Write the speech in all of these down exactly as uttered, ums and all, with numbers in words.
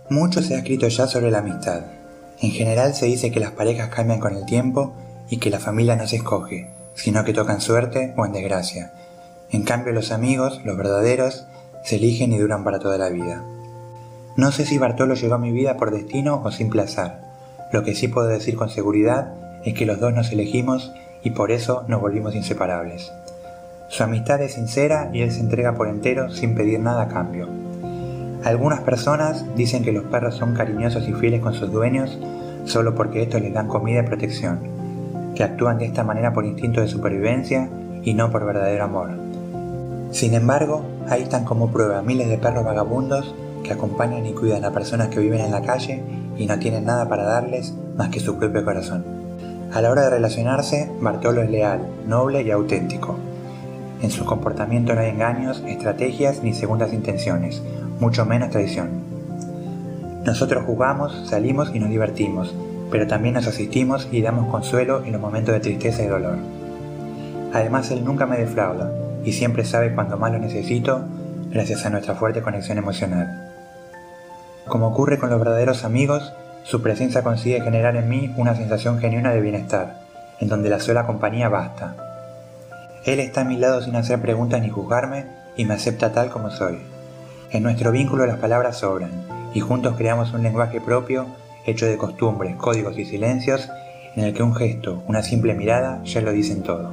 Mucho se ha escrito ya sobre la amistad. En general se dice que las parejas cambian con el tiempo y que la familia no se escoge, sino que tocan suerte o en desgracia. En cambio los amigos, los verdaderos, se eligen y duran para toda la vida. No sé si Bartolo llegó a mi vida por destino o simple azar. Lo que sí puedo decir con seguridad es que los dos nos elegimos y por eso nos volvimos inseparables. Su amistad es sincera y él se entrega por entero sin pedir nada a cambio. Algunas personas dicen que los perros son cariñosos y fieles con sus dueños solo porque estos les dan comida y protección, que actúan de esta manera por instinto de supervivencia y no por verdadero amor. Sin embargo, ahí están como prueba miles de perros vagabundos que acompañan y cuidan a personas que viven en la calle y no tienen nada para darles más que su propio corazón. A la hora de relacionarse, Bartolo es leal, noble y auténtico. En su comportamiento no hay engaños, estrategias ni segundas intenciones, mucho menos traición. Nosotros jugamos, salimos y nos divertimos, pero también nos asistimos y damos consuelo en los momentos de tristeza y dolor. Además, él nunca me defrauda y siempre sabe cuando más lo necesito gracias a nuestra fuerte conexión emocional. Como ocurre con los verdaderos amigos, su presencia consigue generar en mí una sensación genuina de bienestar, en donde la sola compañía basta. Él está a mi lado sin hacer preguntas ni juzgarme y me acepta tal como soy. En nuestro vínculo las palabras sobran y juntos creamos un lenguaje propio hecho de costumbres, códigos y silencios en el que un gesto, una simple mirada ya lo dicen todo.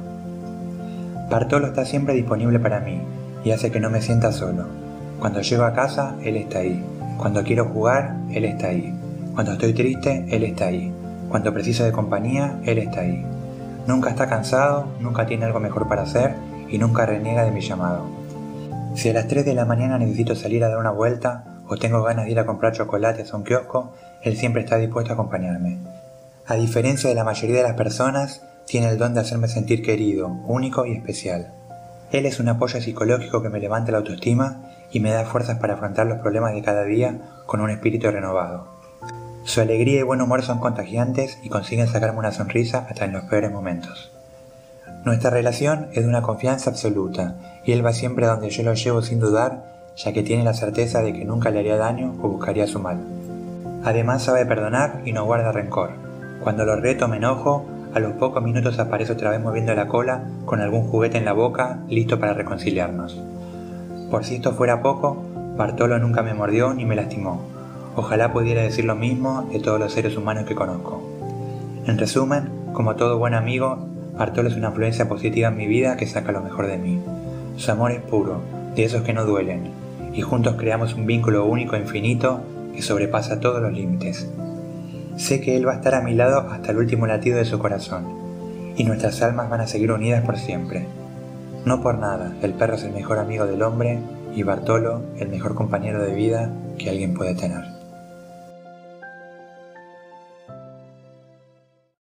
Bartolo está siempre disponible para mí y hace que no me sienta solo. Cuando llego a casa, él está ahí. Cuando quiero jugar, él está ahí. Cuando estoy triste, él está ahí. Cuando preciso de compañía, él está ahí. Nunca está cansado, nunca tiene algo mejor para hacer y nunca reniega de mi llamado. Si a las tres de la mañana necesito salir a dar una vuelta o tengo ganas de ir a comprar chocolates a un kiosco, él siempre está dispuesto a acompañarme. A diferencia de la mayoría de las personas, tiene el don de hacerme sentir querido, único y especial. Él es un apoyo psicológico que me levanta la autoestima y me da fuerzas para afrontar los problemas de cada día con un espíritu renovado. Su alegría y buen humor son contagiantes y consiguen sacarme una sonrisa hasta en los peores momentos. Nuestra relación es de una confianza absoluta y él va siempre a donde yo lo llevo sin dudar, ya que tiene la certeza de que nunca le haría daño o buscaría su mal. Además sabe perdonar y no guarda rencor. Cuando lo reto o me enojo, a los pocos minutos aparece otra vez moviendo la cola con algún juguete en la boca, listo para reconciliarnos. Por si esto fuera poco, Bartolo nunca me mordió ni me lastimó. Ojalá pudiera decir lo mismo de todos los seres humanos que conozco. En resumen, como todo buen amigo, Bartolo es una influencia positiva en mi vida que saca lo mejor de mí. Su amor es puro, de esos que no duelen, y juntos creamos un vínculo único e infinito que sobrepasa todos los límites. Sé que él va a estar a mi lado hasta el último latido de su corazón, y nuestras almas van a seguir unidas por siempre. No por nada, el perro es el mejor amigo del hombre y Bartolo el mejor compañero de vida que alguien puede tener.